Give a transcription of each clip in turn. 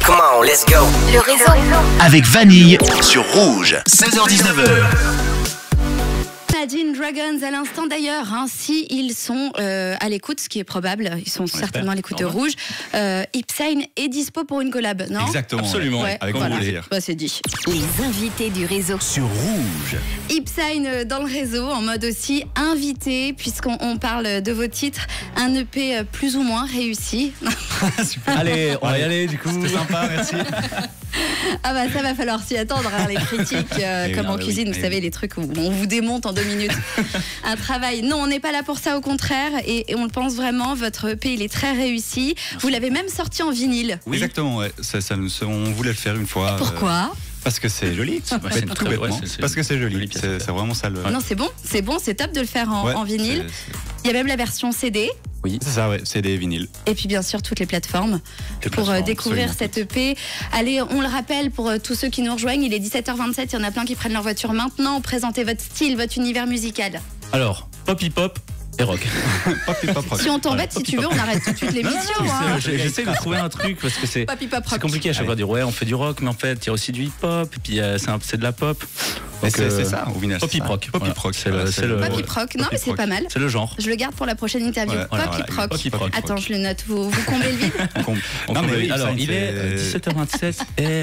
Come on, let's go. Le réseau. Avec Vanille sur Rouge. 16h-19h. Imagine Dragons à l'instant d'ailleurs, hein, si ils sont à l'écoute, ce qui est probable, ils sont certainement à l'écoute de Rouge. Ipsane est dispo pour une collab, non? Exactement, absolument. Ouais, avec voilà. grand plaisir. Bah, c'est dit. Les invités du réseau. Sur Rouge. Ipsane dans le réseau, en mode aussi invité, puisqu'on parle de vos titres, un EP plus ou moins réussi. Super. Allez, on va y aller du coup. C'était sympa, merci. Ah bah ça va falloir s'y attendre, hein, les critiques comme en cuisine, vous savez, les trucs où on vous démonte en 2 minutes. Un travail. Non, on n'est pas là pour ça, au contraire, et on le pense vraiment, votre EP il est très réussi. Vous l'avez même sorti en vinyle. Oui. Exactement, ouais. On voulait le faire une fois. Pourquoi Parce que c'est joli, tout bêtement. Parce que c'est joli, c'est vraiment ça le... Non, c'est bon, c'est top de le faire en vinyle. Il y a même la version CD. Oui, c'est ça, ouais, CD et vinyle. Et puis bien sûr toutes les plateformes pour découvrir cette EP. Allez, on le rappelle pour tous ceux qui nous rejoignent, il est 17h27, il y en a plein qui prennent leur voiture maintenant. Présentez votre style, votre univers musical. Alors, pop hip-hop et rock. Pop hip hop rock. Si on t'embête, si tu veux, on arrête tout de suite l'émission. Hein. J'essaie de trouver un truc parce que c'est compliqué à chaque fois de dire ouais, on fait du rock, mais en fait, il y a aussi du hip-hop, et puis c'est de la pop. C'est ça, au final. Pop hip-rock. Pop hip-rock. C'est le pop hip-rock. Non, mais c'est pas mal. C'est le genre. Je le garde pour la prochaine interview. Ouais, Pop hip-rock. Attends, je le note. Vous comblez le vide. Non, mais oui, alors, il est 17h27 et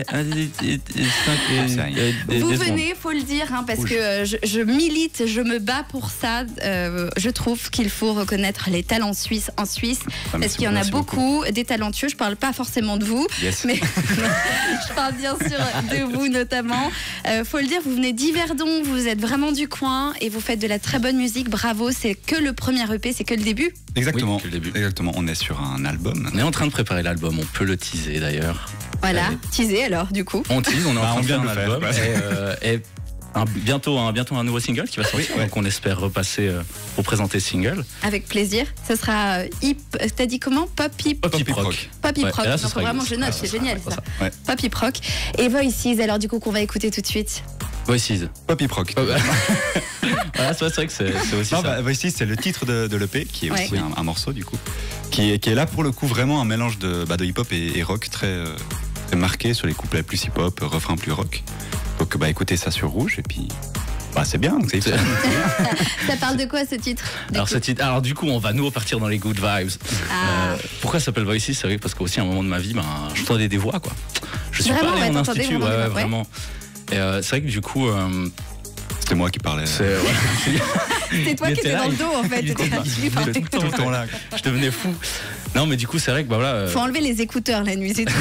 vous venez, faut le dire, hein, parce que je milite, je me bats pour ça. Je trouve qu'il faut reconnaître les talents suisses en Suisse, parce qu'il y en a beaucoup, des talentueux. Je parle pas forcément de vous, mais je parle bien sûr de vous notamment. Faut le dire, vous venez d'Yverdon, vous êtes vraiment du coin et vous faites de la très bonne musique. Bravo, c'est que le premier EP, c'est que le début. Exactement, oui, le début. Exactement. On est sur un album. On est en train de préparer l'album, on peut le teaser d'ailleurs. Voilà, teaser alors du coup. On tease, on est en train de faire un album. Faire, et bientôt un nouveau single qui va sortir, donc on espère repasser pour présenter ce single. Avec plaisir. Ça sera t'as dit comment? Pop hip rock. Pop hip rock. Là, donc vraiment, je note, c'est génial ça. Ouais. Pop hip rock. Et Voices, alors du coup qu'on va écouter tout de suite. Voices. Pop hip rock. Voilà, c'est vrai que c'est aussi ça. Voices, c'est le titre de l'EP, qui est aussi un morceau du coup, qui est là pour le coup vraiment un mélange de hip-hop et rock très marqué sur les couplets plus hip-hop, refrain plus rock. Donc écoutez ça sur Rouge et puis c'est bien. Donc ça parle de quoi ce titre? Alors du coup on va nous repartir dans les good vibes. Pourquoi ça s'appelle Voices? C'est vrai parce qu'aussi à un moment de ma vie j'entendais des voix quoi. Je suis vraiment, pas allé en institut, vraiment. Et c'est vrai que du coup c'était moi qui parlais. C'était toi qui étais dans le dos en fait. Tout le temps là. Je devenais fou. Non mais du coup c'est vrai que faut enlever les écouteurs la nuit, c'est tout.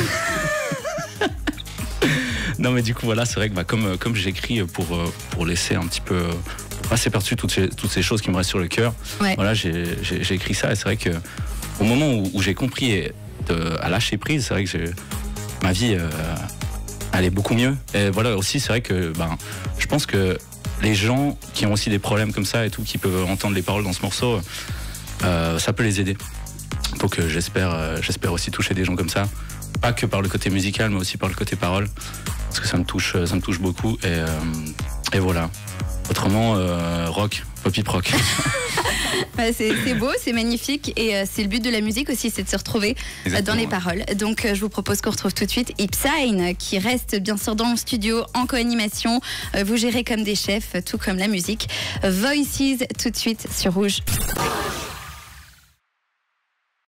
Non mais du coup voilà, c'est vrai que comme j'écris pour laisser un petit peu passer par-dessus toutes ces choses qui me restent sur le cœur. Voilà, j'ai écrit ça et c'est vrai que au moment où j'ai compris à lâcher prise, c'est vrai que ma vie allait beaucoup mieux. Et voilà aussi c'est vrai que je pense que les gens qui ont aussi des problèmes comme ça et tout, qui peuvent entendre les paroles dans ce morceau, ça peut les aider. Donc j'espère aussi toucher des gens comme ça. Pas que par le côté musical, mais aussi par le côté parole, parce que ça me touche beaucoup. Et voilà. Autrement, rock, pop hip rock. C'est beau, c'est magnifique, et c'est le but de la musique aussi, c'est de se retrouver dans les paroles. Donc je vous propose qu'on retrouve tout de suite Ipsane, qui reste bien sûr dans le studio en co-animation. Vous gérez comme des chefs, tout comme la musique. Voices tout de suite sur Rouge.